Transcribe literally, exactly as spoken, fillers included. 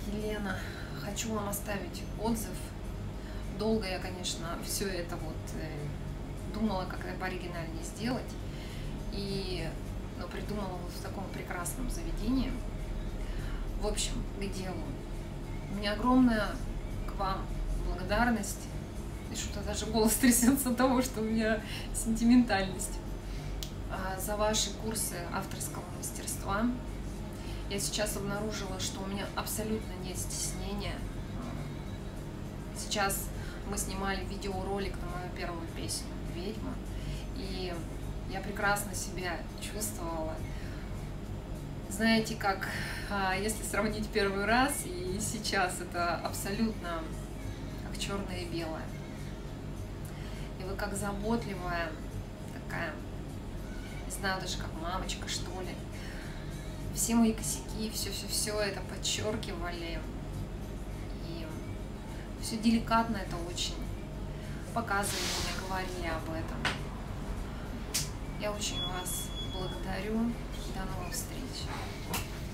Елена, хочу вам оставить отзыв. Долго я, конечно, все это вот э, думала, как это пооригинальнее сделать. И ну, придумала вот в таком прекрасном заведении. В общем, к делу. У меня огромная к вам благодарность. И что-то даже голос трясется от того, что у меня сентиментальность. За ваши курсы авторского мастерства. Я сейчас обнаружила, что у меня абсолютно нет стеснения. Сейчас мы снимали видеоролик на мою первую песню «Ведьма», и я прекрасно себя чувствовала. Знаете, как, если сравнить первый раз и сейчас, это абсолютно как черное и белое. И вы как заботливая, такая, не знаю, даже как мамочка, что ли. Все мои косяки, все-все-все это подчеркивали. И все деликатно это очень показывали мне, говорили об этом. Я очень вас благодарю. До новых встреч.